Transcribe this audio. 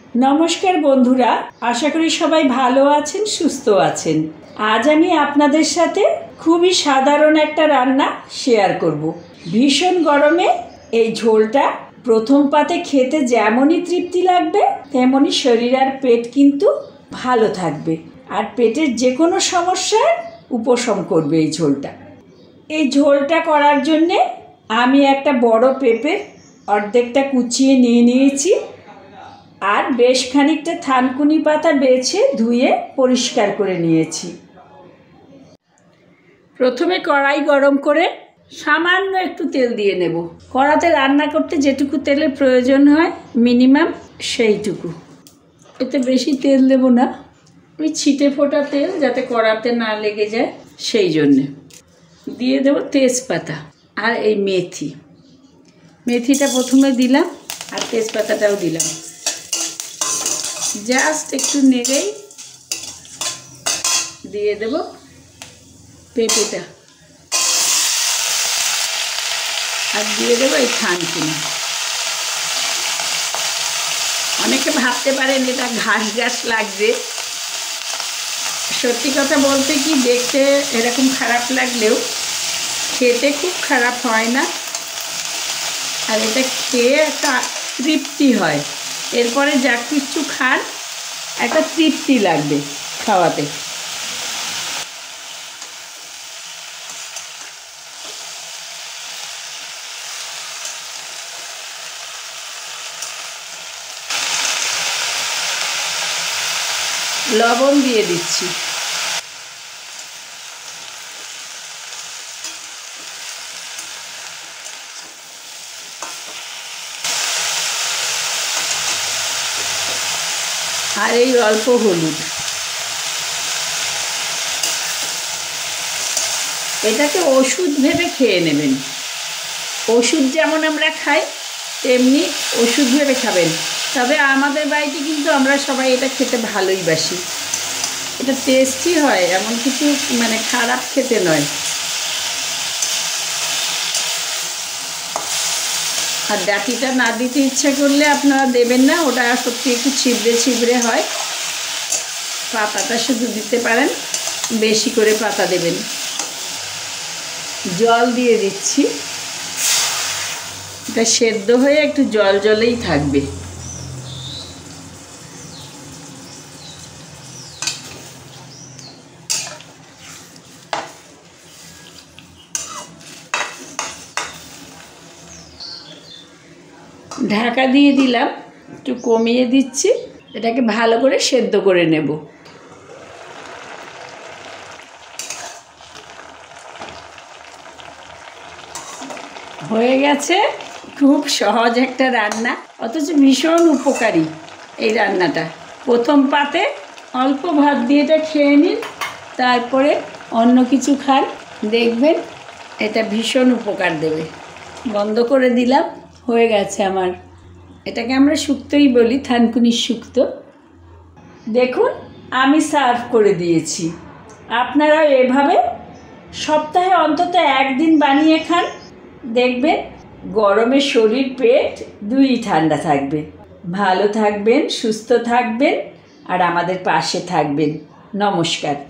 নমস্কার বন্ধুরা, আশা করি সবাই ভালো আছেন, সুস্থ আছেন। আজ আমি আপনাদের সাথে খুবই সাধারণ একটা রান্না শেয়ার করব। ভীষণ গরমে এই ঝোলটা প্রথম পাতে খেতে যেমনই তৃপ্তি লাগবে, তেমনই শরীর আর পেট কিন্তু ভালো থাকবে, আর পেটের যে কোনো সমস্যার উপশম করবে এই ঝোলটা। এই ঝোলটা করার জন্যে আমি একটা বড় পেঁপের অর্ধেকটা কুচিয়ে নিয়েছি, আর বেশ খানিকটা থানকুনি পাতা বেছে ধুয়ে পরিষ্কার করে নিয়েছি। প্রথমে কড়াই গরম করে সামান্য একটু তেল দিয়ে নেব। কড়াতে রান্না করতে যেটুকু তেলের প্রয়োজন হয় মিনিমাম সেইটুকু, এতে বেশি তেল দেব না, ওই ছিটে ফোটা তেল যাতে কড়াতে না লেগে যায় সেই জন্যে। দিয়ে দেব তেজপাতা আর এই মেথিটা প্রথমে দিলাম, আর তেজপাতাটাও দিলাম। জাস্ট একটু নেড়েই দিয়ে দেব পেঁপেটা, আর দিয়ে দেবো এই থানকুনি। অনেকে ভাবতে পারেন এটা ঘাস ঘাস লাগবে, সত্যি কথা বলতে কি দেখতে এরকম খারাপ লাগলেও খেতে খুব খারাপ হয় না, আর এটা খেয়ে একটা তৃপ্তি হয়। এরপরে যা কিছু খান একটা তৃপ্তি লাগবে খাওয়াতে। লবণ দিয়ে দিচ্ছি, আর এই অল্প হলুদ। এটাকে ওষুধ ভেবে খেয়ে নেবেন। ওষুধ যেমন আমরা খাই তেমনি ওষুধ ভেবে খাবেন। তবে আমাদের বাড়িতে কিন্তু আমরা সবাই এটা খেতে ভালোই বাসি। এটা টেস্টি হয়, এমন কিছু খারাপ খেতে নয়। আর ডাঁটিটা না দিতে ইচ্ছা করলে আপনারা দেবেন না, ওটা সত্যি একটু ছিবড়ে ছিবড়ে হয়। পাতাটা শুধু দিতে পারেন, বেশি করে পাতা দেবেন। জল দিয়ে দিচ্ছি, এটা সেদ্ধ হয়ে একটু জল জলেই থাকবে। ঢাকা দিয়ে দিলাম, একটু কমিয়ে দিচ্ছি, এটাকে ভালো করে সেদ্ধ করে নেব। হয়ে গেছে। খুব সহজ একটা রান্না, অথচ ভীষণ উপকারী এই রান্নাটা। প্রথম পাতে অল্প ভাত দিয়ে এটা খেয়ে নিন, তারপরে অন্য কিছু খান, দেখবেন এটা ভীষণ উপকার দেবে। বন্ধ করে দিলাম, হয়ে গেছে আমার। এটাকে আমরা শুক্তোই বলি, থানকুনির শুক্তো। দেখুন আমি সার্ভ করে দিয়েছি। আপনারা এভাবে সপ্তাহে অন্তত একদিন বানিয়ে খান, দেখবেন গরমে শরীর পেট দুই ঠান্ডা থাকবে। ভালো থাকবেন, সুস্থ থাকবেন, আর আমাদের পাশে থাকবেন। নমস্কার।